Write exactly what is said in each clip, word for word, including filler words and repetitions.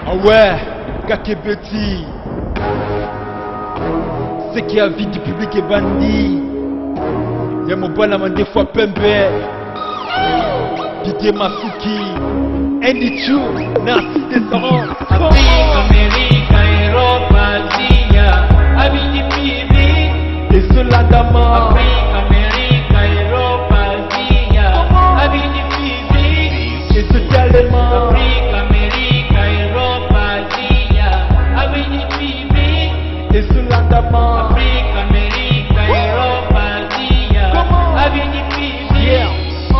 Ah ouais, Kakebeti. C'est qui a vie du public est bandit. Y'a mon bon amant des fois Pembe. Didier Masuki. Andy Chou, Narcisse Desarons. Afrique, Amérique, Europe, Asie, Avis du Pibi. Et cela d'amant. Afrique, Amérique, Europe, Asie, Avis du Pibi. Et ce tellement. Afrique, Amérique, Europe, Asie, Avis du Pibi. Et cela d'amant. Afrique, Amérique, Europe, Asie, Avis du Pibi. Yeah.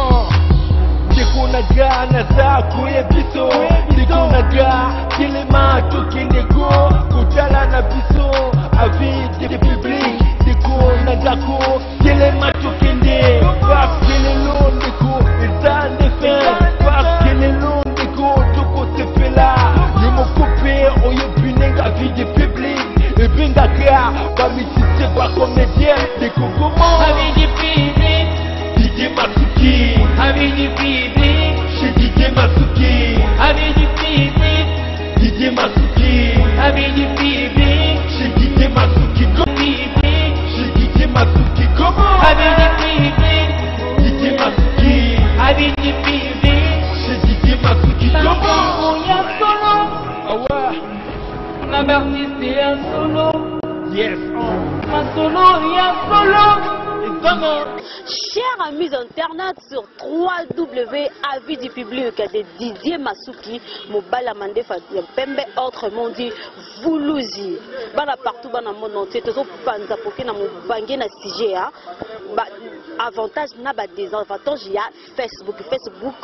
Naga naza kuye biso Diko naga kilema tukindeko Kutala na biso Avis de public Diko nagako kilema tukinde Parce que les longs deko Ils en défendent Parce que les longs deko Toko te fait là Yo mo coupé Oye punenga avis de public Et binga ka Bami si c'est pas comédien Deko comment Avis du public Didier Masuki Avis du public Chez Didier Masuki Avis du public Didier Masuki Avis du public Chez Didier Masuki Public Chez Didier Masuki comment Avis du public Didier Masuki Avis du public Chez Didier Masuki comment On y a solo Ah ouais On a artiste et un solo Yes oh. Un solo et un solo Chers amis internautes sur w w w point avis du public de Didier Masuki, Mobala Mandefa Pembe, autrement dit Voulouzi. Bana partout dans le monde entier, tous les panza pour que na mobangé na sujet a avantage na ba désavantage il y a Facebook, Facebook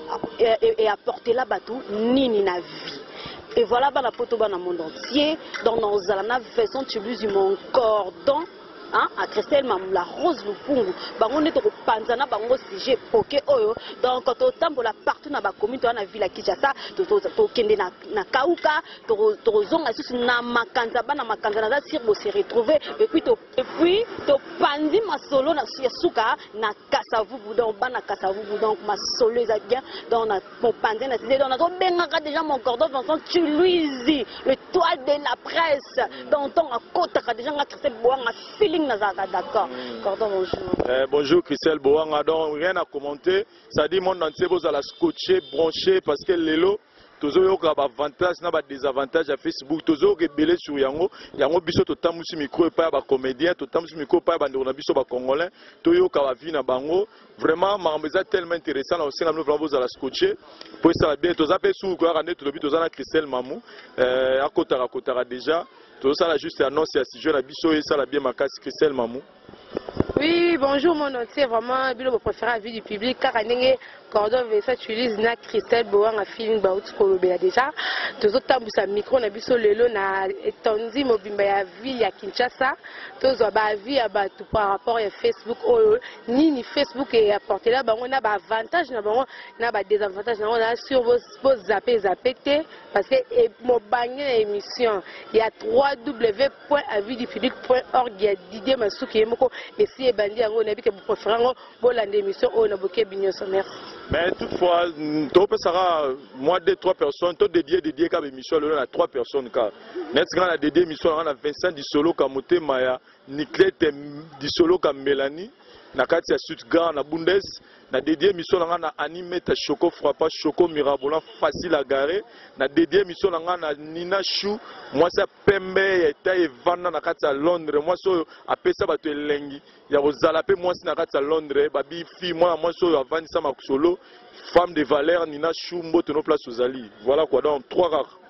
et apporter là batou nini na vie. Et voilà bana poto dans le monde entier, dans nos alana façon tu l'uses mon cordon. Hein, à Christelle Mam, la rose Lupungu, bango neto ko panzana bango sujet poké oyo. Donc quand on tambola partout na ba commune to na ville à Kinshasa, to to to kende na na Kauka, to to zonga susu na makanza bana makanza na sir bo se retrouver et puis to et puis to pandi masolo na suka na Kasavu boudon bana Kasavu boudon ma solo za bien dans na mon pandi na c'est dans na to benga déjà mon cordon Vincent tu Louisi, le toile de la presse dans ton à côté déjà na Christelle Boanga d'accord. Cordon, bonjour. Euh, bonjour Christelle Boanga, donc rien à commenter. Ça dit monde entier vous allez scotcher, brancher parce que l'élo, tous les avantages, n'a pas désavantages à Facebook, tous les rebelles sur Yango, Yango biso to tamusi micro pas ba comédien, to tamusi micro pas ba ndona biso ba congolais, to yo ka vie na bango. Vraiment, marambeza tellement intéressant, on sait que nous vous allez scotcher. Pour ça bien, tous appels sous quoi, on est tout le but, tous en Christelle Mamou, euh, à Kotara Kotara déjà. Tout ça, juste annonce à si je la biso et ça la bien ma casse Christelle Mamou. Oui, bonjour mon entier, vraiment, je préfère la vie du public car Cordon Vessa tu utilises na Christelle Boanga feeling ba uti kolobela déjà tozo tambusa micro na biso lelo na etondi mobimba ya ville ya Kinshasa tozo ba vie ya batu par rapport à Facebook oyo nini Facebook et apporter là bango na ba avantage na bango na ba désavantage na on sur vos vos zapper zapper parce que mo bangé émission il y a w w w point avis du public point org il y a Didier Masuki moko et si e bandi yango na bi que vous préférez ngo bolanda émission oyo na boké binyoso merci. Mais toutefois, moi, deux, trois personnes, tout dédié, dédié comme émission, là, on a trois personnes. Net, on a dédié émission, on a Vincent Dissolo, Kamote Maya, Niclette Dissolo, comme Mélanie, Nakati à Stuttgart, na Bundes, na dédié émission, on a animé ta Choco Frappa, Choco Mirabolant, facile à garer, na dédié émission, on a Nina Chou, moi, c'est Pembe, et Vanda, Nakati à Londres, moi, c'est à Pessa, Bato Lengi. Il y a Rosalapé, moi, c'est à Londres, Babi, fille, moi, moi, c'est à Vanessa Makusolo, femme de valeur, Nina Chou, Mbote, nos places aux Ali. Voilà quoi, donc trois rares.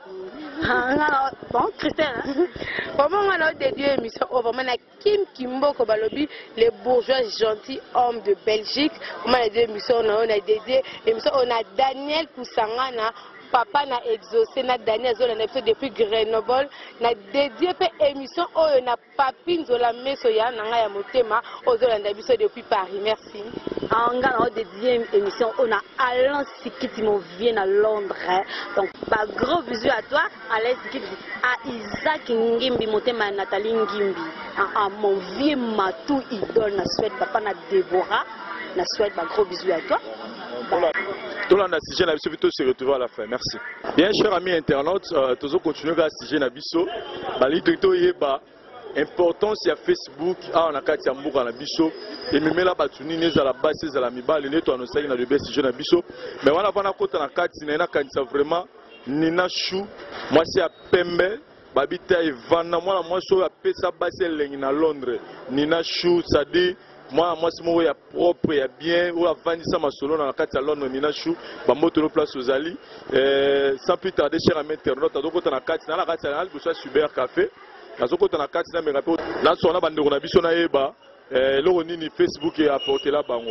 Bon, Christelle, vraiment, on a dédié l'émission au vraiment Kim Kimboko Balobi, les bourgeois gentils hommes de Belgique. On a dédié l'émission, on a dédié l'émission, on a Daniel Poussangana. Papa na exaucé na Daniel Zola na fait depuis Grenoble na dédié pe émission oyo na Papine Zola Mesoya na nga ya motema ozola ndabiso depuis Paris merci. Anga na dédié émission on a Alain Sikiti mon vient à Londres donc bah gros bisous à toi Alain Sikiti à Isaac Ngimbi motema Nathalie Ngimbi à mon vieux Matou idole na Suède papa na Déborah na Suède bah gros bisous à toi. Bah. Tout le monde a sujet Nabiso, plutôt se retrouver à la fin. Merci. Bien, chers amis internautes, euh, toujours continuer à sujet Nabiso. Bali Trito Yeba, importance à Facebook, ah on a quatre Yamboura Nabiso, et même là batuni n'est à la base, c'est à la miba, les nettois nous savent dans le best sujet Nabiso. Mais voilà, on a côté na quatre, c'est na quatre vraiment Nina Chou, moi c'est à Pembe. Babita Evana, moi moi je suis à Pesa Basel à Londres. Nina Chou, ça dit. Moi, moi, c'est moi, il y a propre, il y a bien, ou avant ça, ma solo dans la carte à Londres, Nina Chou, bah, moi, tout le place aux Ali. Sans plus tarder, cher ami internaute, à d'autres côtés, dans la carte, dans la carte, dans la Super Café. À d'autres côtés, dans la carte, dans la carte, là, sur la bande de Ronabisson, na eba, là, on ni Facebook et apporté là, bango.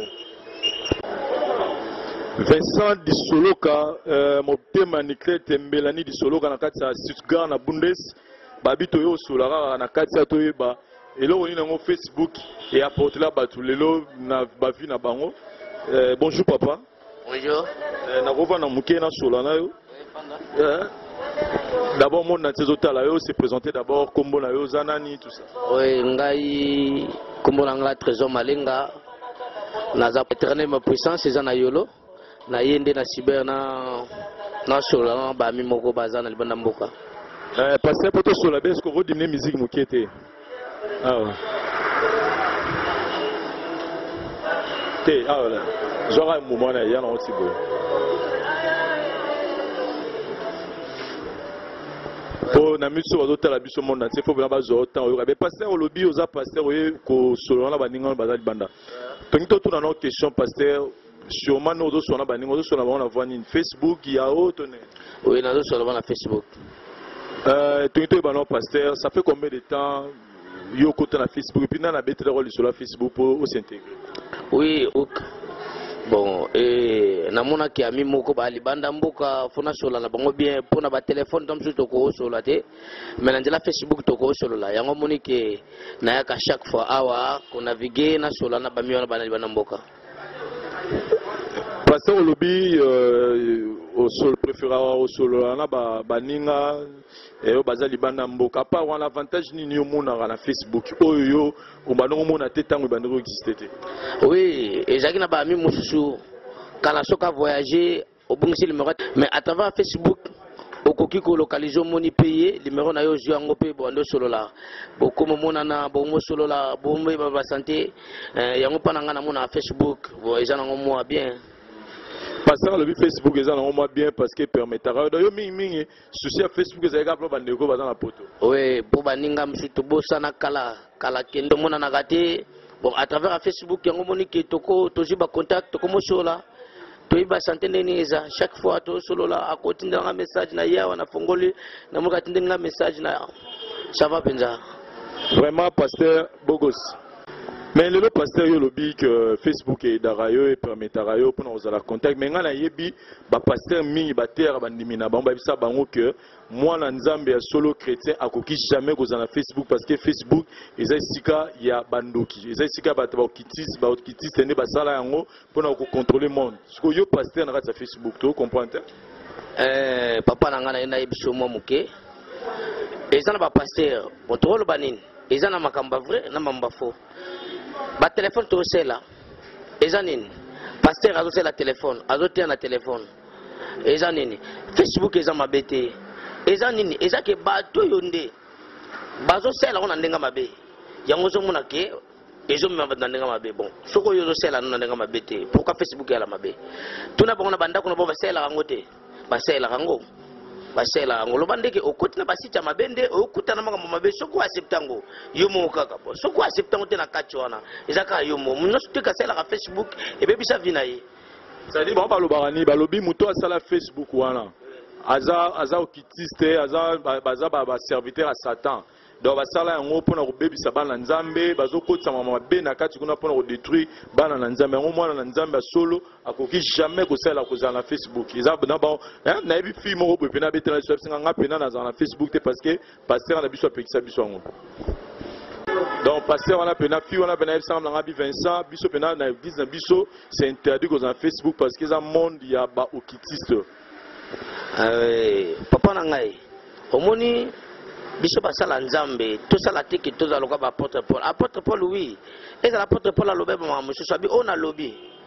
Vincent di Soloka, mon thème, Niclé, Tembelani di Soloka, dans la carte, à Stuttgart, na Bundes, Babito yo, Solara, dans la carte, à Toyeba. Et là, on est dans Facebook et apporte là bas tous les lots na bavi na bango. Bonjour papa. Bonjour. Na rova na muke na solana yo. D'abord mon na tezota la yo s'est présenté d'abord kombo na yo zanani tout ça. Oui, ngai kombo na nga trésor malenga. Na za éternel ma puissance c'est na yolo. Na yende na cyber na na solana ba mi moko bazana libanda mboka. Euh passer poto sola est-ce que vous dîner musique mukete. Ah ouais. Té, ah voilà. J'aurai un moment là, il y a un petit peu. Pour na miso wazo la biso monde entier faut bien bazo autant au mais pasteur au lobby aux pasteur ko solo na baninga bazali banda. Tonito tout dans nos questions pasteur sûrement nous autres sur na baninga autres sur na on avoir une Facebook il y a autre. Oui, nous sur na Facebook. Euh tonito ba non pasteur, ça fait combien de temps yo côté na Facebook et puis na na bête rôle sur la Facebook pour s'intégrer. Oui, ok. Bon, et namona ki ami moko ba libanda mboka fona sola na bango bien pona ba téléphone tom sur toko sola te. Mais na la Facebook toko sola la yango moni ke na yaka chaque fois awa ko naviguer na sola na ba mi na ba libanda mboka. Pasteur au lobby au sol préféré au solo na ba baninga et au bazali banda mboka pas un avantage ni ni au monde na Facebook oyo o banongo mona tetango bandiro exister. Oui, et jaki na ba mi mususu kala soka voyager au bungisi numéro mais à travers Facebook okoki ko localiser moni payer numéro na yo yango pe bondo solo la boko mona na bomo solo la bombe ba santé yango pana ngana mona Facebook bo ezana ngomo bien. Passer le Facebook est en moi bien parce que permettra de yo mingi mingi souci à Facebook est égal pour bandeko bazana poto. Oui, pour baninga msuto bossa na kala kala kendo mona na gate bon à travers Facebook yango moni ke toko toji ba contact toko mosola to iba santé neza chaque fois to solo la a kotinda nga message na yawa na fongoli na moka tinda message na ça va penza. Vraiment pasteur Bogos. Mais le pasteur yo lobby que Facebook et darayo et permettra yo pour nous avoir contact mais ngana yebi ba pasteur mingi ba terre ba ndimina ba bisa bango que moi na nzambe ya solo chrétien akoki jamais kozana Facebook parce que Facebook eza sika ya bandoki eza sika ba ba kitis ba kitis tene ba sala yango pour na ko contrôler monde ce que yo pasteur na kata Facebook to comprendre eh papa na ngana ina yebiso mo muke ezana ba pasteur botolo banini ezana makamba vrai na mamba faux. Ba téléphone to sela ezanini pasteur azo sela téléphone azo tia na téléphone ezanini Facebook eza mabete ezanini ezake bato yonde bazo sela ona ndenga mabe yango zo mona ke ezo mema na ndenga mabe bon soko yo zo sela na ndenga mabete pourquoi Facebook ya la mabe tuna bangona banda kuna bo ba sela ngote ba sela ngo basela ngolo bandeke okoti na basita mabende okuta na manga mabe soko acceptango yomo kaka po soko acceptango te na kachwana ezaka yomo munoso te kasela ka Facebook e bebisa vinaye ça dit bon balo barani balobi muto asala Facebook wana aza aza okitiste aza baza ba serviteur à Satan donc basala yango pona ko bebisa bana nzambe bazokotisa mama be na kati kuna pona ko détruire bana na nzambe yango mwana na nzambe solo akoki jamais ko sala ko za na Facebook eza na ba na ebi fi mo ko pena betela so singa nga pena na za na Facebook te parce que pasteur na biso apekisa biso yango donc pasteur wana pena fi wana pena ensemble na bi Vincent biso pena na église na biso c'est interdit ko za Facebook parce que ça monde ya ba okitiste euh papa na ngai omoni biso basala nzambe to sala tiki to za loka ba apôtre Paul apôtre Paul oui et ça l'apôtre Paul a lobé ba mususu abi on a lobby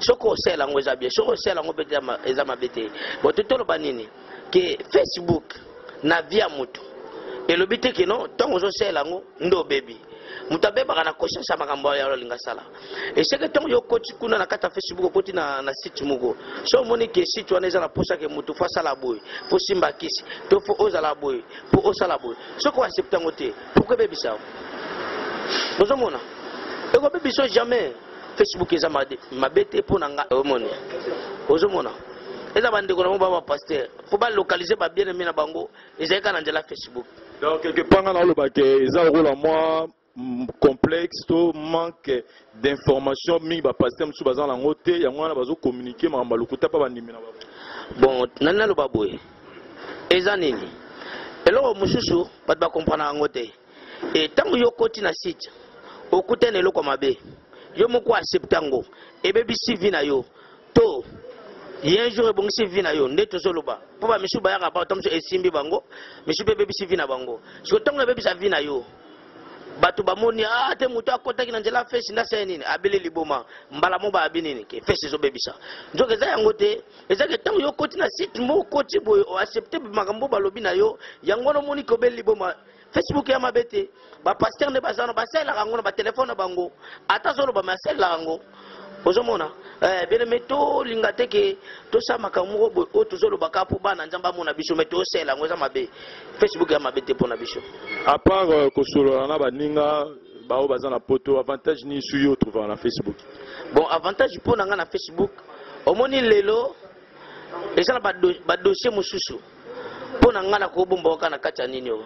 soko osala ngo eza bien soko osala ngo bete eza mabete bo totolo banini ke Facebook na via mutu elobi te ke no ntango ozosala ngo ndo bebi mutu abebaka na conscience ya makambo ya olinga sala eseke ntango yo koti kuna na kati ya Facebook okoti na, na site moko so omoni ke site wana eza na posa ke mutu fo asala boye fo simba kisi to fo ozala boye po osala boye soko oaccepte yango te pourkoi ebebisa ozomona ekobebisa jamais Facebook eza mabe te mpo na nga omoni ozomona eza bandeko na mo baba pasteur faut ba localiser ba bien aimé na bango ezalika na nzela Facebook donc quelque part na lo ba ke eza rôle moi complexe to manque d'information mi ba pasteur msu bazan la ngote yango na bazo communiquer mamba lokuta pa bandimi na babo bon nana lo baboye eza nini eloko mususu ba ba comprendre ngote et tango yo koti na site okutene eloko mabe yo moko acceptango ebebisi vi na yo to un jour ebongisi vi na yo nde tozoloba po ba misu bayaka ba tamso esimbi bango misu bebebisi vi na bango siko tango ebebisa vi na yo batu bamoni ah te mutu akotaki na nzela fesi ndasa nini abele liboma mbala mo ba abinini ke fesi zo bebisa nzoke za yango te ezake tango yo koti na site mo koti boy o accepter makambo balobi na yo yango no moni ko bele liboma Facebook ya mabete ba pasteur ne bazana ba sela rango na ba téléphone bango ata zolo ba masela rango ozomona eh bien meto lingate ke to sa makambo bo o to zolo bakapo bana nzamba mona biso meto sela ngo za mabe Facebook ya mabete pona biso à part euh, ko solo na baninga ba o bazana poto avantage ni su yo trouver na Facebook bon avantage pona nga na Facebook omoni lelo eza na ba, do, ba dossier mususu pona nga na ko bomba kana kacha nini yo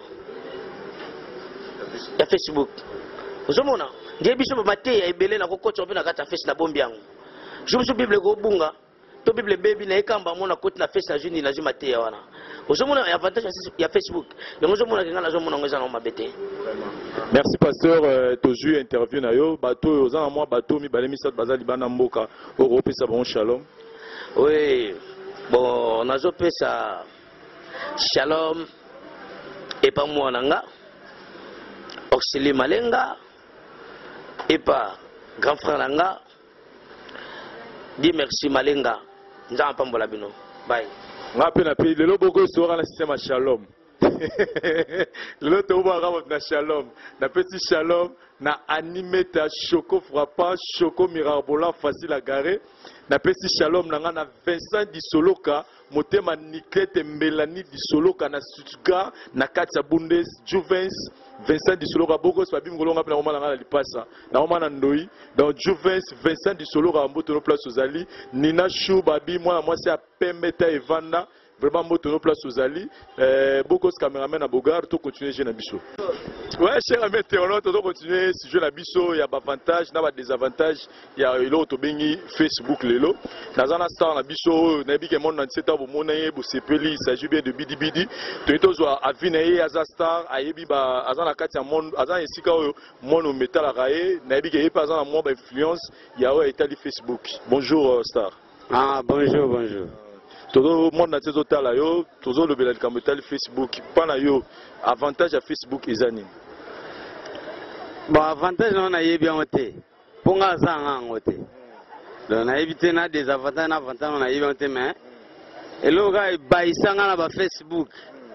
ya Facebook ozomona ndiye biso bamate ya ebele na kokotsa ope na kati ya face na bombi yango jomusu bible kobunga to bible bebi na ekamba mona koti na face na juni na zima te ya wana ozomona avantage ya Facebook yango ozomona kenga na zomona ngo eza na mabete merci pasteur euh, tozwi interview na yo bato oza na mwa bato mibale misato baza libana mboka okopesa bon shalom oui bon nazopesa shalom epa mwana nga Oxili Malenga et pas grand frère Langa. Dis merci Malenga. Nous avons pas mbola bino. Bye. Ngapi na pe lelo boko sora na système shalom. Lelo to ba na shalom. Na petit shalom na animeta choco frappant choco mirabola facile à garer. Na petit shalom na na Vincent Disoloka motema Niklete Melanie Disoloka na Stuttgart na Katia Bundes Juvens Vincent Disoloka boko sabi ngolonga pena mama na lipasa na mama na ndoi donc Juvens Vincent Disoloka mboto no place ozali Nina Chou babi mwana mwasi ya Pemeta Evanda vraiment mboto no place ozali euh boko cameraman na Bogar to continuer jeune biso. Ouais cher ami internaute to continuer si je la biso ya ba avantage na ba désavantage ya ilo to bengi Facebook lelo nazana star na biso na bike monde na sept bo mona ye bo sepeli il s'agit bien de bidi bidi to to zo avina ye aza star ayebi ba azana kati ya monde azana esika oyo mono metal raé na bike ye pas azana mo ba influence ya o etali Facebook. Bonjour star. Ah bonjour bonjour. Todo monde na tezo tala yo tozo lobela likambo etali Facebook pana yo avantage ya Facebook ezani. Bon avantage non na yebi ngote ponga zanga ngote donc na yebi na des avantages na avantage non na yebi ngote mais elo ga baisanga na ba Facebook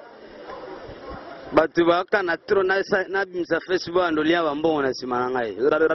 batu ba kana tro na na bimsa Facebook andolia ba mbongo na sima ngai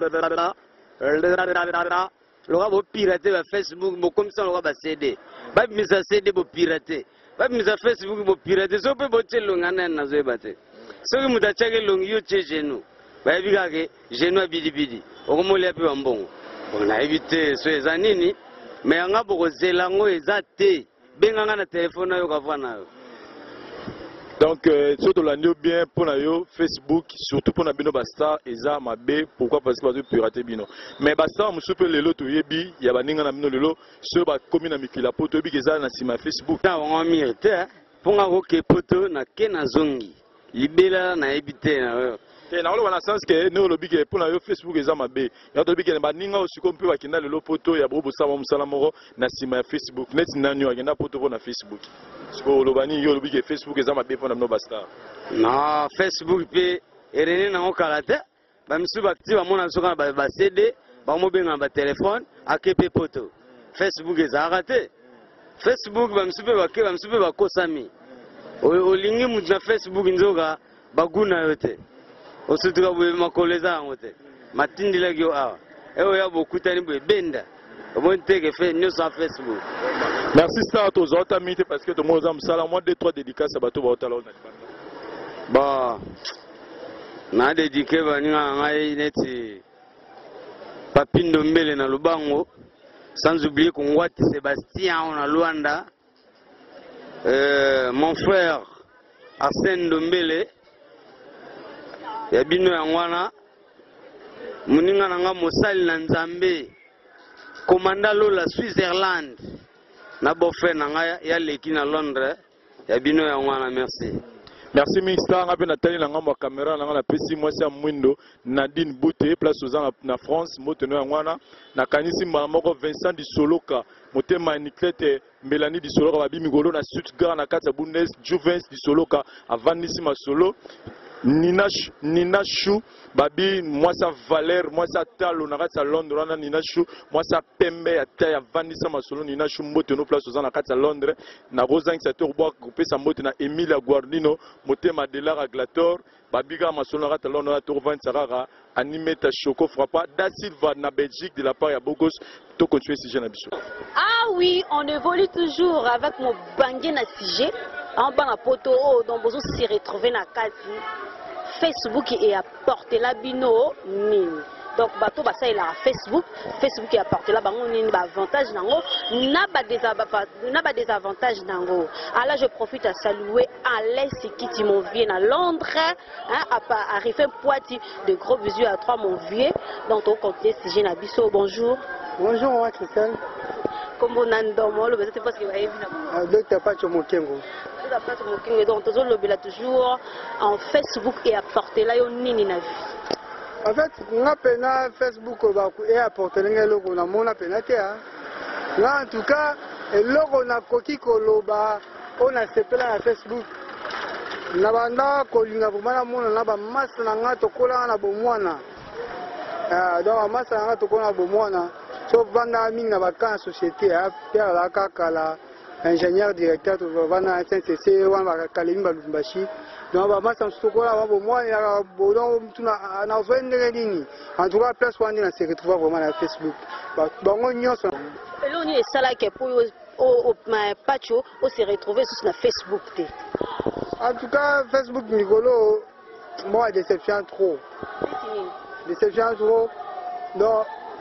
loga bo pirater ba Facebook bo comme ça loga ba C D ba bimsa C D bo pirater ba bimsa Facebook bo pirater so pe bo tshelo ngana na zo ebate so ke mutachake long yo tche genu ba biga ke genu abidi bidi okomolia pe bambongo bona ebite so eza nini me anga boko zela ngo eza te benga na telefone yo ka vana yo. Donc surtout la new bien pour yo Facebook surtout pour na bino basta eza mabe pourquoi parce que bazo pirater bino mais basta musu pe lelo to yebi ya baninga na bino lelo so ba komi na mikila poto yebi eza na sima Facebook ta wa mirete ponga ko ke poto na ke na zongi libela na ebite na yo te na oloba na sens que ne olobi ke pour na yo Facebook eza mabe ya to biki na baninga osiko mpe bakinda lelo poto ya bobo sama musala moko na sima ya Facebook net nanyo agenda poto po na Facebook siko oloba ni yo olobi ke Facebook eza mabe po na bino basta na Facebook pe erene na okalate ba misu bakti ba mona soka ba C D ba mo benga ba téléphone akepe poto Facebook ezalaka te. Facebook bamisusu mpe bake bamisusu mpe bakosami olingi mutu na Facebook nzoka baguna yo te osutuka boye makolo eza yango te matindilaki yo awa eyo ya bokutani boye benda omoni teke fe nyonso na Facebook. Merci Star tozota mite parce que tomoni oza mosala moi deux trois dédicaces bato baotala ona ba na dédiqué baninga na ngai neti Papindo Mbele na Lubango, sans oublier qu'on voit Sébastien on a Luanda, euh, mon frère Arsène Dombele, Yabino Yangwana, Muninga Nanga Mosali Nanzambe, Commandalo la Switzerland, Nabofe Nanga Yaleki na Londres, Yabino Yangwana, merci. Merci Mixta, ngape Nathalie na ngamba caméra na ngana pesi mwasi ya mwindo Nadine Bouté place aux na France moteno ngwana na kanisi moko Vincent di Soloka motema Niklete Mélanie di Soloka babi migolo na Stuttgart na kata Bundes Juvens di Soloka avandisi masolo Ninash Ninashu babi mwasa Valère mwasa Talo na kata Londres na Ninashu mwasa Pembe ya taya avandisa masolo Ninashu moteno place aux na kata Londres na Rosanne Sator boa kopesa moto na Emilia Guardino motema Delara Glator babiga masolo na kata Londres na Torvan Sarara animé ta Choco Frappa da Silva na Belgique de la part ya Bogos to continuer si jeune biso. Ah oui, on évolue toujours avec mon bangé na sujet en bas na poto donc bozo s'y retrouver na kati Facebook et apporter la bino nini. Donc bato basa il a Facebook, Facebook et apporter la bango nini ba avantage nango, na ba désavantage, na ba désavantage nango. Alors je profite à saluer Alain Sikiti mon vieux à Londres, hein, à arriver Poiti, de gros bisous à trois mon vieux. Donc au côté si j'ai nabiso bonjour. Bonjour moi Christelle. Comme on a ndomo le c'est parce que va évidemment. Ah docteur Pacho Mokengo. Donc toujours en Facebook et apporter là yo nini na vie. En fait, on a pena Facebook et apporter les logos na mona pena te hein. Là en tout cas, le logo na koki koloba on a sepela na Facebook. Na banda kolinga vraiment mona na ba massa na ngato kola na bomwana. Ah donc massa na ngato kola na bomwana. So banda minga ba kan société a Pierre la kakala ingénieur directeur de Vana S N C C wan ba kalimba Lubumbashi. Donc ba massa sokola wa bomwana ya bodon tuna na vendre nini. En tout cas place wandi na se retrouver vraiment na Facebook. Ba bango nyonso. Elo ni esala ke pour au ma pacho au se retrouver sur na Facebook te. En tout cas Facebook Nicolo moi déception trop. Déception trop. Donc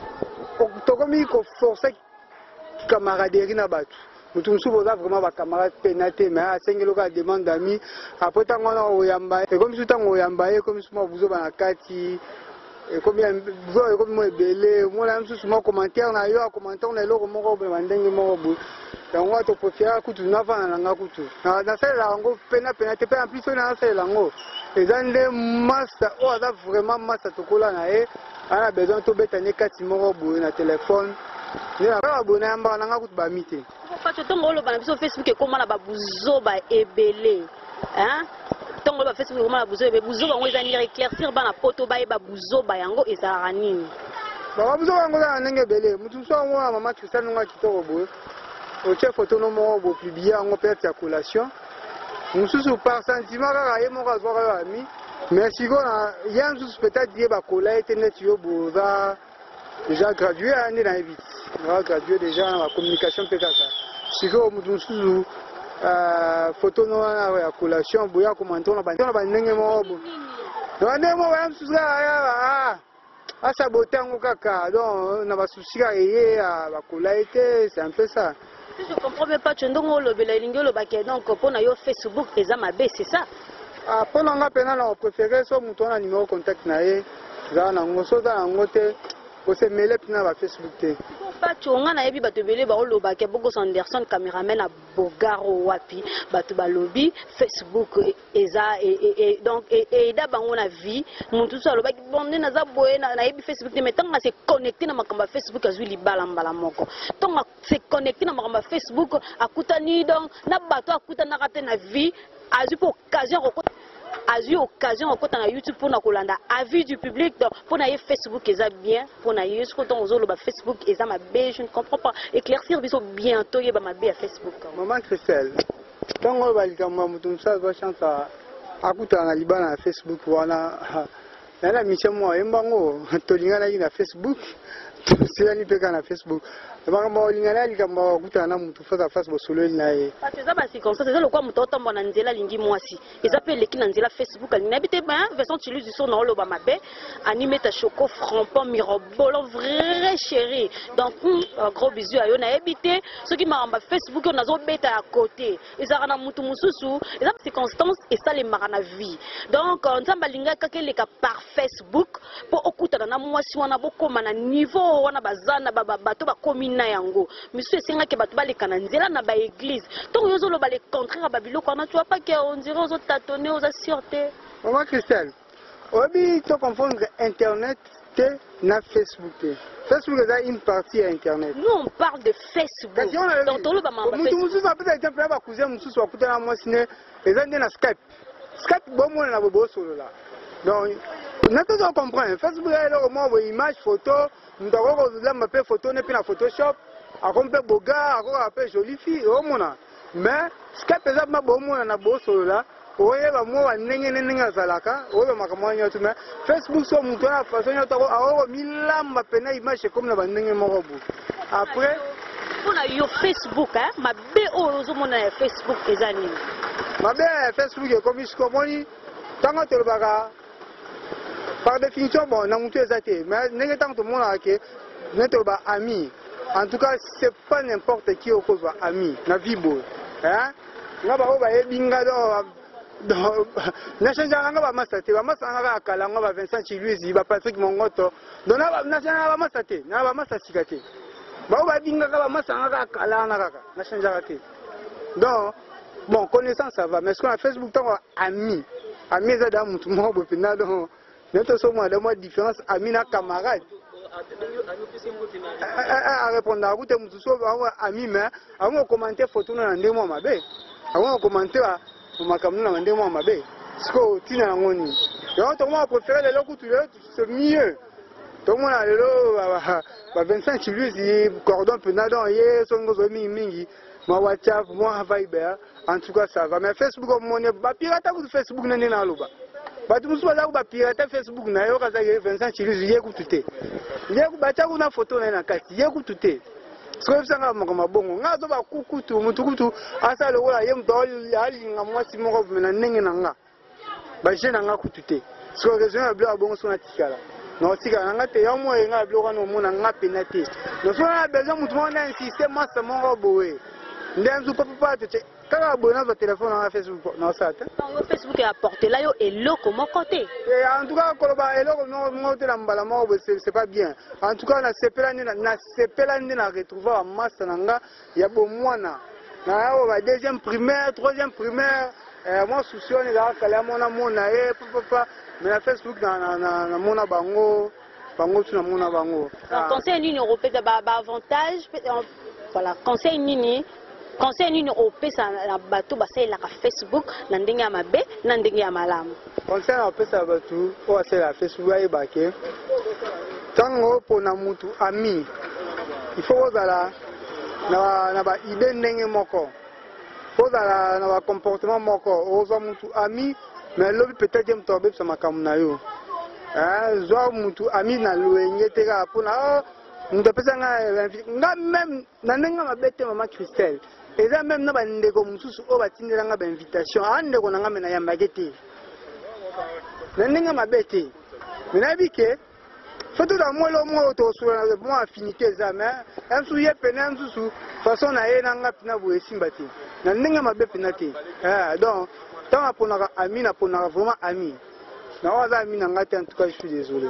tokomi ko forcer camaraderie na batu. Mutu msubo za vraiment ba camarade pénaté mais a sengelo ka demande d'amis après tant on oyamba et comme tout temps oyamba et comme suma buzo ba na kati et comme buzo et comme moi belé moi la msusu mo commentaire na yo commentaire na loko moko be mandenge moko bu donc on to préfère kutu na vana na ngakutu na na sala ngo pena pénaté pe en plus na sala ngo et dans des master o za vraiment master tokola na e ana besoin to betane kati moko bu na téléphone. Ni na ba abonné amba na ngakutu ba mité. Pacho tongo lo bana biso Facebook e koma na ba buzo ba ebele. Hein? Tongo lo ba Facebook koma na buzo ebe buzo bango ezali éclaircir bana poto ba e ba buzo ba yango ezala nini. Ba buzo bango na ndenge ebele. Mutu so ngo na mama Christiane nga kitoko boye. O chef photo no mo bo publier ngo per circulation. Mususu par sentiment ka ye mo ka zo ka ami. Mais si go na yan sus peut-être die ba kola internet yo boza déjà gradué à année dans vite. On a gradué déjà en communication P K K. Si vous avez photo de collation, vous avez commenté, vous avez dit que vous avez c'est un peu ça. Je ne comprends pas, tu as Facebook, c'est ça. Pour nous, préféré un numéro de contact. Você mêler pina ba Facebook te. Pacho nga na yebi bato belé ba oloba ke Bogos Anderson cameraman à Bogaro wapi bato ba lobby Facebook eza et donc et da bango na vie mutu so aloba bon na za boye na yebi Facebook te mais tant nga se connecter na makamba Facebook azwi libala mbala moko. Tant se connecter na makamba Facebook akutani donc na bato akutana kate na vie azwi pour occasion a eu occasion de faire YouTube pour nous avis du public, pour nous Facebook est bien, pour nous sur Facebook est ma bé, je ne comprends pas. Éclaircir bientôt il ma bé à Facebook. Maman Christelle, quand on va dire que ça va chanter à côté en Liban à Facebook, voilà. La mission moi, embango, tolingana na Facebook, c'est un peu na Facebook. Bango lingana likamba kutana mutu face face bosolo nae. Parce que ça basi comme ça, c'est le quoi mutoto mbona nzela lingi mwasi. Ils appellent les kina nzela Facebook, ali n'habite pas, version tu l'uses sur nolo ba mabe, animé ta choco frampant mirobolo vrai chéri. Donc un gros bisou à yo na habité, ceux qui m'a Facebook on a zo beta à côté. Ils a na mutu mususu, ils a circonstances et ça les marana vie. Donc on samba linga kakele ka par Facebook pour okuta na mwasi wana boko mana niveau wana bazana ba bato ba commune na yango monsieur senga ke bato baleka na nzela na ba église donc yozo lo ba le contraire ba biloko na tu vois pas que on dirait aux tâtonner aux assurter. Maman Christelle, obi to confondre internet te na Facebook te. Facebook est une partie à internet. Nous on parle de Facebook. Donc to lo ba mamba Facebook. Mutu musu peut être un ba cousin musu so akuta na moi sine ezande na Skype. Skype bon mo na bobo solo là. Donc n'importe quoi comprendre. Facebook est là au moins image photo. Nous avons fait photo ne la Photoshop, on peut boga, on peut jolie fille, au moins. Mais ce qui est pesable, bon moi na beau solo là, on est moi n'engue n'engue zalaka, on est makamwa nyotu mais Facebook so mutu na façon nyotu a mila mapena image comme na bandenge morobu. Après on a eu Facebook hein, ma bé ozo mona Facebook ezani. Ma bé Facebook est comme je comprends, tant que le baga. Par définition, bon, on a monté les athées, mais n'est pas tout le monde qui n'est pas ami. En tout cas, c'est pas n'importe qui au cause ami. Na vibo, hein? N'a pas oublié binga do. Na change nga ba masate, ba masanga kala nga ba Vincent Chiluizi, ba Patrick Mongoto. Donc na na change ba masate, na ba masasikate. Ba oublié binga ba masanga kala na kaka, na change raté. Donc bon, connaissance ça va, mais ce qu'on a Facebook tant ami. Ami ça da mutu mo bo pina donc notre somme a de différence amina camarade. À répondre à vous, ami, mais avant commenter photo dans des mois ma bé. Avant commenter à ma caméra dans des mois ma bé. Ce que tu n'as pas dit. Et on t'a préféré les locaux tous les autres, c'est mieux. Tout le monde a le lot, Vincent Chiluizi, cordon penadon, hier, son gros ami mingi, ma WhatsApp, moi Viber. En tout cas ça va. Mais Facebook, on est pas pirate vous Facebook n'est pas là. Batu musu baza kuba pirate Facebook na yo kaza ye Vincent Chiluizi ye kutute. Ye kubacha kuna photo na na kati ye kutute. Siko bisanga makoma bongo nga zo ba kukutu mutukutu asa le wala ye mdol ali nga mwasi moko vumena nenge na nga. Ba jena nga kutute. Siko raison ya blo bongo sona tikala. No tikala nga te ya mo nga blo kana mo na nga penate. No sona besoin mutu mo na insister masa moko bowe. Ndenzu papa papa te quand on abonne à téléphone à Facebook, non ça. Facebook est apporté là et l'eau comment côté. En tout cas, c'est pas bien. En tout cas, na sepelane na sepelane na retrouver en masse nanga, il y a bon mois na. Deuxième primaire, troisième primaire, moi soucieux on est là kala mona mona eh papa mais na Facebook na na na mona bango bango tu na mona bango. Conseil l'Union européenne ba avantage voilà, conseil nini conseil nini opesa na bato basala la Facebook na ndenge ya mabe na ndenge ya malamu. Conseil na opesa bato o basala Facebook ya ebake tango pona mutu ami il faut ozala na na ba idée ndenge moko ozala na ba comportement moko ozo mutu ami mais lobi peut-être jem tobe sa makamu na yo hein zo mutu ami na loenge teka pona mutu pesa nga nga même na ndenge mabete mama Christelle. Et là même, nous avons des gens qui ont une invitation. Nous avons des gens qui ont une invitation. Nous avons une invitation. Mais nous avons dit que faut tout le monde avoir affinité. Nous avons dit que nous avons dit que façon nous avons dit nous avons dit donc, tant qu'on a ami, on a vraiment ami. Nous avons ami, en tout cas, je suis désolé.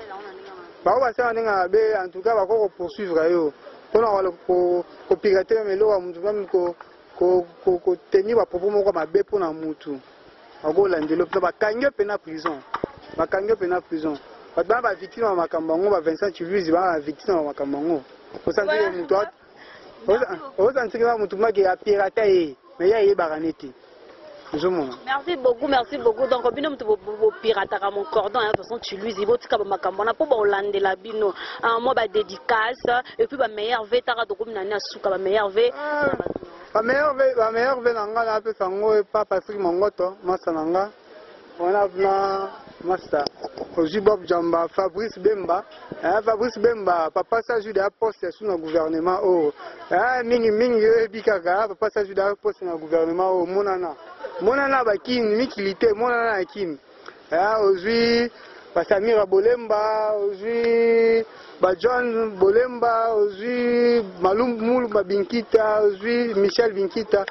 En tout cas, on va poursuivre. Pour pirater mais là on ko ko ko tenir ba propos moko mabe pona mutu ako landelo ba kanyo pena prison ba kanyo pena prison ba ba victime ba makambango ba Vincent Chiluizi ba victime ba makambango ko santire mutu o santire ba mutu maki ya pirate e mais ya ye baraneti Merci beaucoup, merci beaucoup. Donc, bino tu pirate à mon cordon, de toute façon tu lui dis tu comme makambona pour Hollande la bino. Moi ba dédicace et puis ba meilleur V tara to comme nana souka ba meilleur V. Ba meilleur V, ba meilleur V nanga la pe sango et pas Patrick Mongoto, masa nanga. On a vna masa. Oji Bob Jamba, Fabrice Bemba. Hein, Fabrice Bemba, papa ça joue des postes sous le gouvernement oh. Hein, mingi mingi e bikaka, papa ça joue des postes dans le gouvernement oh monana. Monana bakin mikilité monana akin ah aujourd'hui Basamira Bolemba aujourd'hui ba John Bolemba aujourd'hui Malum Moul Binkita aujourd'hui Michel Binkita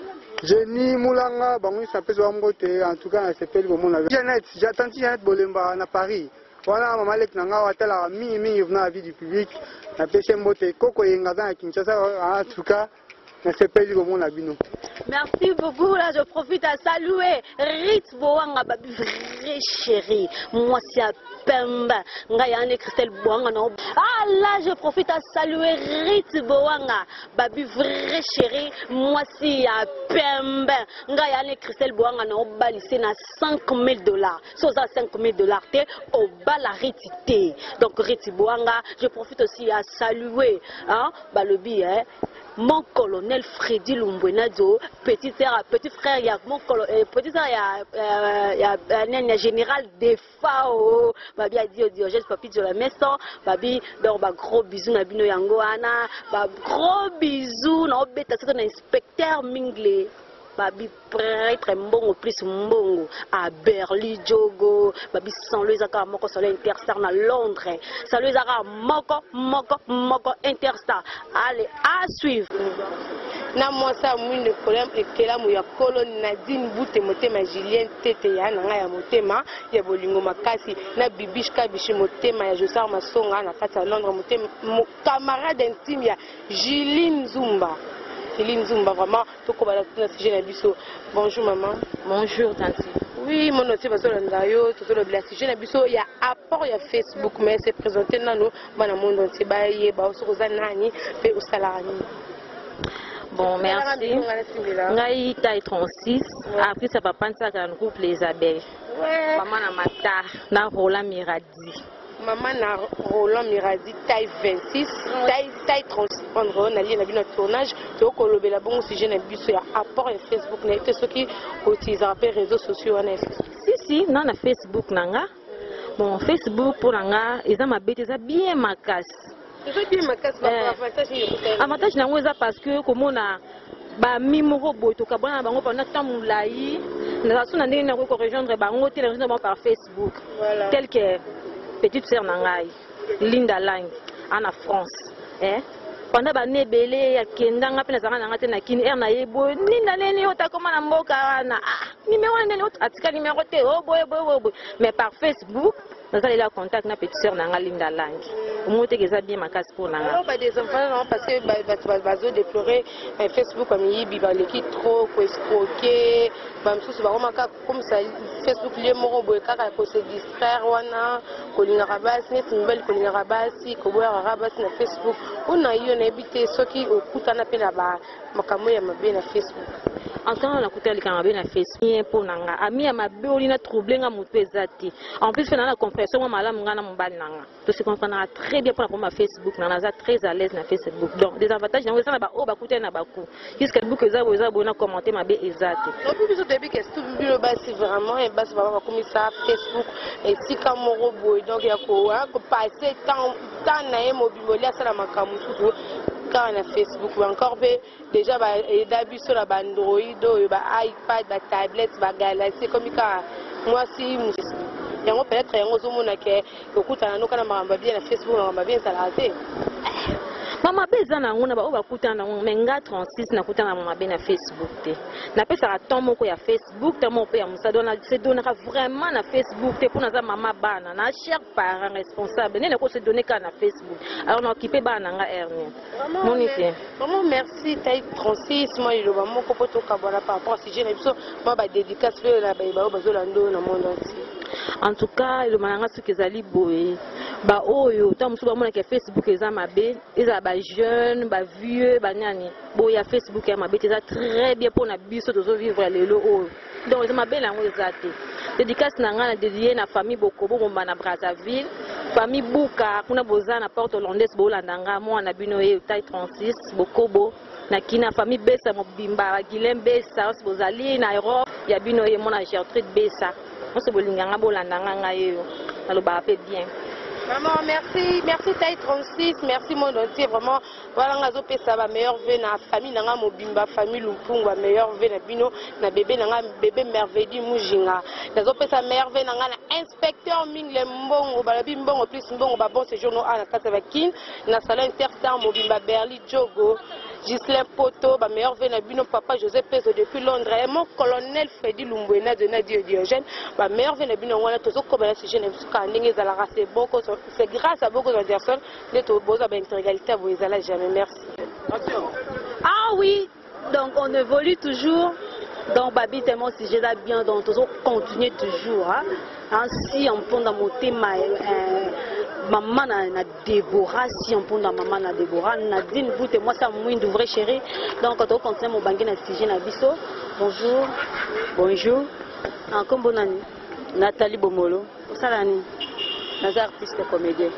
Jenny Moulanga bango s'appelle Wambote en tout cas ça s'appelle comme on a Janet j'attends Janet Bolemba à Paris voilà maman lek nanga watela mingi mingi venant à vie du public na pêche mbote koko yenga dans Kinshasa en tout cas ça s'appelle comme on a bino. Merci beaucoup. Là, je profite à saluer Ritz Boanga, babi vrai chéri. Moi, c'est à Pemba. Ngayane Christelle Boanga. Ah là, je profite à saluer Ritz Boanga, babi vrai chéri. Moi, c'est à Pemba. Ngayane Christelle Boanga. Non, balissé na cinq mille dollars. Sur ça, cinq mille dollars, t'es au bas la Ritz. Donc, Ritz Boanga, je profite aussi à saluer, hein, bah, le billet, mon colonel Freddy Lumbuenazo, petit frère, petit frère, il y a mon colonel, petit frère, il y a, il y a un général des F A O, babi a dit au Diogène, papi de la maison, babi, donc, bah, gros bisous, na bino yangoana, bah, gros bisous, na obéta, c'est un inspecteur minglé. Babi prêtre mbongo plus mbongo à Berly Jogo babi sans le zaka moko sur l'interstar na Londres ça le zaka moko moko moko interstar allez à suivre na moi ça mwine le problème et que la ya colonne Nadine Boute motema Julien Tete ya na ya motema ya bolingo makasi na bibishka bishi motema ya Josar Masonga na kata Londres motema camarade intime ya Juline Zumba. Céline Zumba, vraiment, tout comme la sujet Nabiso. Bonjour maman. Bonjour tante. Oui, mon nom c'est Basola Ndayo, tout le blast. Sujet Nabiso, il y a apport, il y a Facebook, mais c'est présenté dans nous, dans le monde entier, il y a aussi Rosanani, mais au Salarani. Bon, merci. Ngai taille trente-six. Après, ça va prendre ça dans le groupe Les Abeilles. Maman na mata, na Roland Miradi. Maman na Roland Miradi taille vingt-six, taille taille trente-six. On a lié na bien tournage. Tu as colobé la bonne sujet na biso ya apport et Facebook na été ceux qui utilisent les réseaux sociaux en effet. Si si, non na Facebook nanga. Bon, Facebook pour nanga, ils ont ma bête, ils ont bien ma casse. C'est bien ma casse. Avantage nango eza parce que comme on a ba mimoro boto ka bana bango pendant temps moulayi na suna ndenge na ko rejoindre bango te na par Facebook. Voilà. Tel que petite sœur nangai Linda Lang en France eh pendant ba nebele ya kendanga pe na zanga nanga te na kini er na yebo ninda nene ota koma na mboka na ah numéro nene ota atika numéro te oh boy boy boy mais par Facebook nous allons la contact na petite sœur nanga Linda Lang au moins te geza bien ma casse pour nanga non pas des enfants non parce que ba bazo déplorer Facebook comme yibi ba l'équipe trop ko escroquer ba msusu ba romaka comme ça Facebook lié moro boy kaka ko se distraire wana ko linga rabasi net nouvelle ko linga rabasi ko boya rabasi na Facebook ona yo na ebité soki okutana pe na ba makambo ya mabe na Facebook encore on a coûté le cannabis na Facebook pour nanga ami ya mabe olina troubler nga mutu ezati en plus fait na la confession moi malamu nga na mobali nanga to se comprendre très bien pour la première Facebook na naza très à l'aise na Facebook donc des avantages na ça na ba o ba coûter na ba coup jusqu'à bout que ça vous a bona commenter mabe ezati donc biso début que tout bilo ba si vraiment et ba ba ba comme ça Facebook et si kamoro boy donc ya ko ha ko passer temps temps na e mobile ya sala makamu tout quand on a Facebook ou encore déjà bah d'abus sur la Android bah iPad bah tablette bah Galaxy comme ça moi si yango peut-être yango zomona ke okutana no kana mamba bien na Facebook mamba bien ça la té mama beza na ngona ba obakutana menga trente-six na kutana mama bien na Facebook te na pesa ka ton moko ya Facebook ta moko ya musado na se donnera vraiment na Facebook te pour na za mama bana na cher parent responsable ne ko se donner ka na Facebook alors na occuper bana nga ernie monite maman merci taille trente-six moi le maman ko poto ka bona par rapport si j'ai biso moi ba dédicace pe la ba ba bazolando na monde entier en tout cas le mananga ce que zali boé ba oyo ta musu ba mona ke Facebook eza mabe eza ba jeune ba vieux ba nyani bo ya Facebook ya mabe eza très bien pour na biso tozo vivre lelo oyo donc eza mabe lango eza te dédicace na nga na dédié na famille Bokobo bomba na Brazzaville famille Buka kuna boza na porte hollandaise bo landanga moi na bino e taille trente-six Bokobo na kina famille Bessa mobimba ba Guilhem Bessa bozali na Europe ya bino e mona Gertrude Bessa on se bolinganga bo landanga nga yo na lo ba bien. Maman, merci, merci taille trente-six, merci mon entier, vraiment. Voilà, ngazo pesa ba meilleur vœu na famille nanga mobimba famille Lumpungu ba meilleur vœu na bino na bébé nanga bébé merveilleux mujinga. Ngazo pesa meilleur vœu nanga na inspecteur Mingle Mbongo ba labi Mbongo plus Mbongo ba bon séjour no ana kata ba kin na salon interstar mobimba Berli Jogo. Gislain Poto, ba meilleur vœu na bino papa Joseph Peso depuis Londres et mon colonel Freddy Lumbwena de Nadio Diogène, ba meilleur vœu na bino wana tozo ko ba sujet na suka ndenge za la race boko c'est grâce à beaucoup de personnes de to boza ba intégralité vous ezala jamais merci. Ah oui, donc on évolue toujours. Donc babi tellement si j'ai là bien donc toujours continuer toujours hein. Ainsi on prend dans mon thème maman na Déborah si on prend dans maman na Déborah Nadine vous et moi ça moins d'ouvrir chérie donc on continue mon banquier na sujet na biso. Bonjour. Bonjour. Encore bonne année. Nathalie Bomolo. Ça l'année. Naza artiste comédien.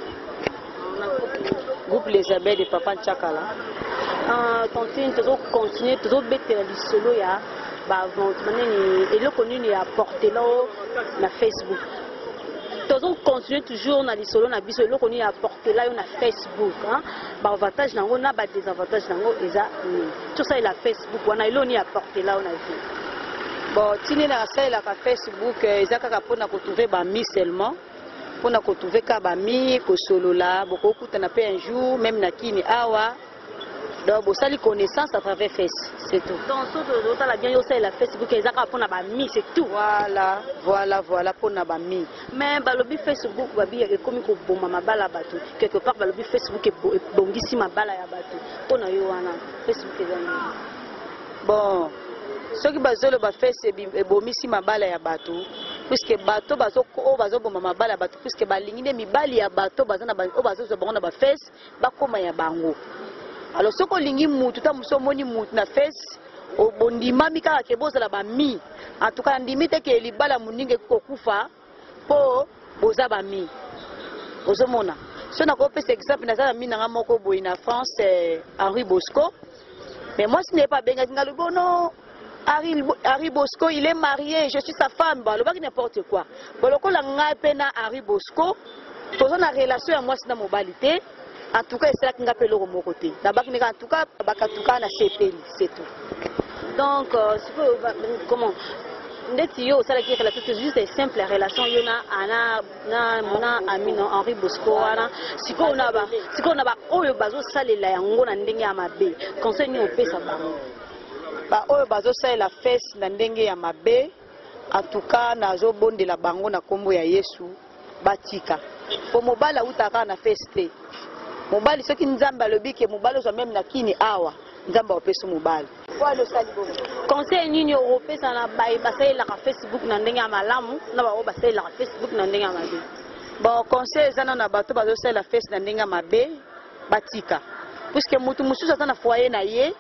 Groupe Les Abeilles de Papa Tchakala. Euh, continue toujours continuer toujours bête du solo ya bah vente maintenant et le connu ni apporter là na Facebook. Toujours continuer toujours na les solo na biso le connu apporter là na Facebook hein. Bah avantage nango na ba désavantage nango eza tout ça il a Facebook wana ilo ni apporter là on a vu. Bon tini na ça il a Facebook eza kaka pona ko trouver ba mi seulement. Pour nous trouver kabami ko solo là beaucoup kutana pe un jour même na kini awa donc bo sali connaissance à travers face c'est tout donc so to la bien yo ça la Facebook ezaka pour na ba mi c'est tout voilà voilà voilà pour na ba mi mais balobi Facebook babi e komi ko boma mabala batu quelque part balobi Facebook e bongisi mabala ya batu pona yo wana Facebook ezani bon soki bazolo ba face e bomisi mabala ya batu puisque bato bazo ko bazo boma mabala bato puisque balingine mibali ya bato bazana ba o bazo zo bango na ba face bakoma ya bango alors soko lingi mutu ta muso moni mutu na face o bondima mika ke bozala ba mi en tout cas ndimi te ke libala muninge ko kufa po boza ba mi ozo mona so na ko pesa exemple na za mi na moko boy na France eh, Henri Bosco mais moi ce n'est pas benga ngalo non Harry, Harry Bosco, il est marié, je suis sa femme, bah, le bac n'importe quoi. Bon, le coup, la ngapena Harry Bosco, tout ça, la relation à moi, c'est dans mon balité. En tout cas, c'est là qu'on appelle le mon côté. D'abord, en tout cas, en tout cas, on a C P, c'est tout. Donc, euh, comment ndeti yo ça qui relation c'est juste simple relation yo na ana na mona ami no Henri Bosco wana siko na ba siko na ba oyo bazo salela yango na ndenge ya mabe conseil ni opesa bango ba oyo bazo salela face na ndenge ya mabe en tout cas nazo bondela bango na kombo ya Yesu batika po mobala utaka na feste mobali soki nzamba lobike mobali zo même na kini awa nzamba opesa mobali walo sali bo conseil nini opesa na bai basai la Facebook na ndenge ya malamu na ba basai la Facebook na ndenge ya mabe bon conseil zana na bato bazo salela face na ndenge ya mabe batika puisque mutu mususu ata na foyer na ye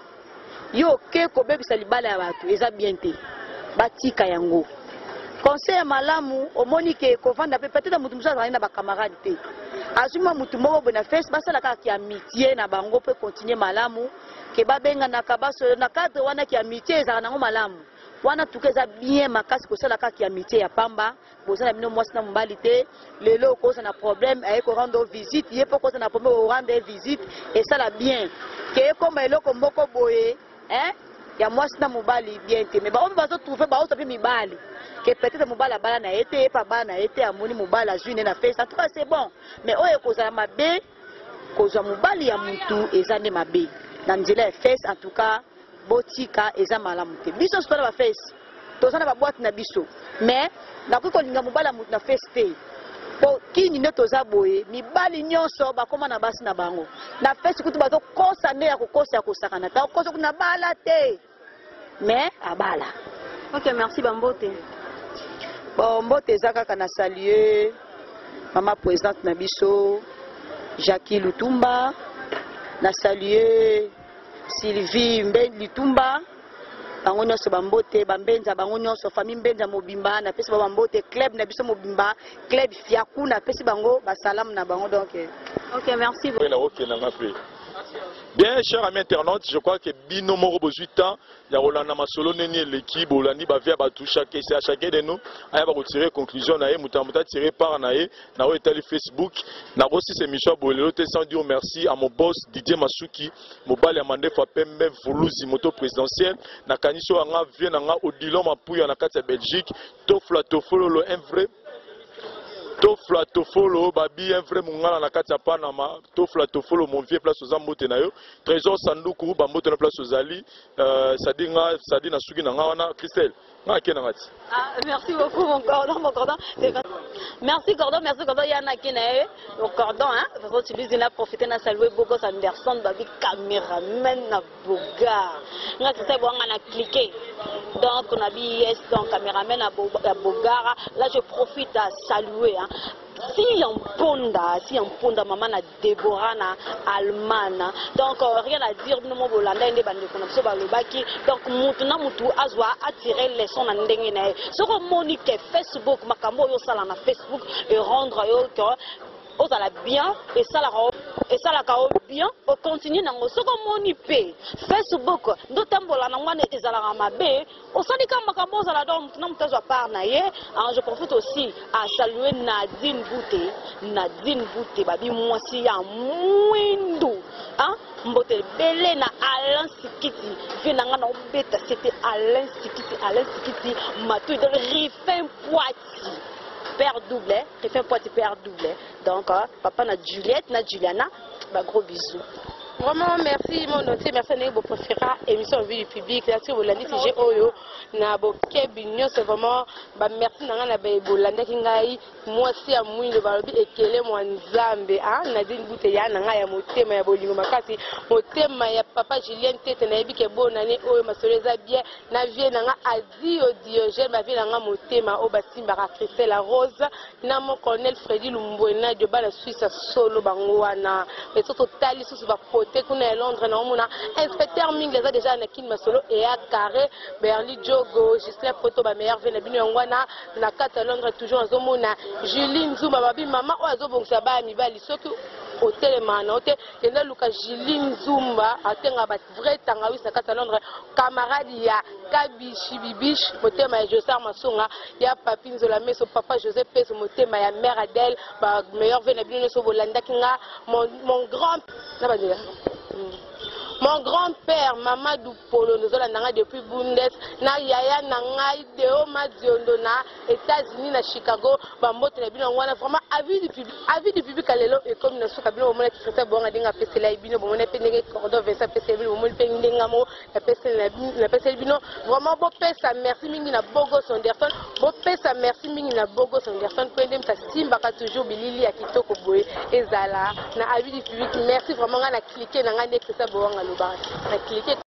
yo ke ko bebisa libala ya bato eza bien te batika yango conseil malamu omoni ke ko vanda pe peut-être mutu mususu azali na ba camarade te azuma mutu moko bona face basala ka ki amitié na bango pe continuer malamu ke babenga na kabaso na cadre wana ki amitié ezaka nango malamu wana tukeza bien makasi ko sala ka ki amitié ya pamba bozana bino mwasi na mbali te lelo ko na problème ay ko rendre visite ye po ko na problème o rendre visite et ça la bien ke ko ma eloko moko boye hein ya mwasi na mobali bien te mais ba on bazo trouver ba oto pe mibali que peut-être mobala bala na été pas bala na été amoni mobala juine na face en tout cas c'est bon mais oye ko za mabe ko za mobali ya mutu ezane mabe na nzela face en tout cas botika eza malamu te biso so na ba face to za na ba boîte na biso mais na ko linga mobala mutu na face te po kini ne to za boye mibali nyonso ba koma na basi na bango na face kutu bazo kosa ne ya kokosa ya kosakana ta kosa kuna bala te mais abala. OK, merci Bambote. Bon mbote eza kaka na saluer maman présidente Nabiso, Jackie Lutumba, na saluer Sylvie Mben Lutumba, bango nyonso bambote, bambenza bango nyonso, famille Mbenza Mobimba, na pesi bambote, club Nabiso Mobimba, club Fiaku, na pesi bango, basalam na bango donc. Ok, merci beaucoup. Bien, chers amis internautes, je crois que Bino Moro Bozuita, il y a Rolanda Masolo Neni l'équipe, Olani Bavia Batou, chacun c'est à chacun de nous, il va retirer conclusion, nae, Mutamuta tiré par nae, na étalé Facebook, na aussi c'est Michel Bolelo, sans dire merci à mon boss Didier Masuki, Mobile Amande Fapembe Voulouzi, moto présidentiel, na Kaniso Anga, vient Anga, Odilon Mapouya, na Katia Belgique, Tofla Tofolo, un vrai. Tofla Tofolo, Babi, un vrai mungala na kati ya Panama, Tofla Tofolo, mon vieux place aux ambote na yo, Trésor Sandoukou, Bambote na place aux Ali, Sadi nga, Sadi na Sugi na nga, Christelle, nga ake na ngati. Ah, merci beaucoup mon cordon, mon cordon. Merci cordon, merci cordon, Yana Kinae, mon cordon, hein, de toute façon, tu lui dis, profiter na saluer beaucoup Sanderson, Babi, caméraman na Bogar. Nga Christelle, bon, on a cliqué. Donc, on a dit yes, donc caméraman à Bogar. Là, je profite à saluer, hein. Si en ponda, si en ponda, maman na Déborah na Almana. Donc euh, rien à dire, nous mon bolanda inde bande konapso balobaki. Donc mutuna mutu azwa attirer les sons na ndenge na. Soko monique Facebook makambo yo sala na Facebook et rendre yo que on la bien et ça la et ça la bien on continue nango soko monipe Facebook ndo tambola na ngwana ezala mabe on sali kama makambo za la donc na mtazwa par na ye. Je profite aussi à saluer Nadine Bouté, Nadine Bouté babi mwasi ya mwindu hein mbote belé na Alain Sikiti vient na obeta c'était Alain Sikiti Alain Sikiti matu de Rifin Poiti père double, Rifin Poiti père double. Donc euh, papa na Juliette na Juliana, bah gros bisous. Vraiment merci mon dossier, merci à vous pour faire émission en vue du public. Merci à vous lundi si j'ai oyo na boké bignon c'est vraiment bah merci na na bolanda kingai moi si à mouille le balobi ekele moi nzambe ah Nadine Bouté ya na ya motema ya bolingo makasi motema ya papa Julien tete na yebi ke bonane oyo masoleza bien na vie na nga adio Diogène ma vie na nga motema o basimba ka Christelle la Rose na mon colonel Freddy Lumbwena de bala Suisse solo bango wana et surtout tali sous va Tekuna Londres na omuna inspecteur Ming les a déjà na kin masolo et à carré Berli Jogo Gislain photo ba meilleur vena bino ngwana na kata Londres toujours azomona Julie Nzuma babi mama o azobongisa ba mibali soki hôtel mana hôtel kenda luka Julie Nzumba atenga ba vrai tanga wi na kata Londres camarade ya Kabishi Bibish motema ya Josar Masonga ya Papi Nzola Meso papa Joseph Peso motema ya mère Adèle ba meilleur vena bino so bolanda kinga mon mon grand na ba dire mon grand-père Mamadou Polo nous allons depuis Bundes na yaya nangai deo maziondo na États-Unis na Chicago bambote na bino wana vraiment avis du public avis du public alelo et comme na suka bino bomona Christelle bonga dinga pesela bino bomona pendenge cordon Vincent pesela bino bomona pendenge mo la pesela la pesela bino vraiment beau pesa merci mingi na Bogo Sanderson beau pesa merci mingi na Bogo Sanderson pendem ta simba ka toujours bilili ya kitoko boye ezala na avis du public merci vraiment na cliquer na ngane Christelle bonga na cliquer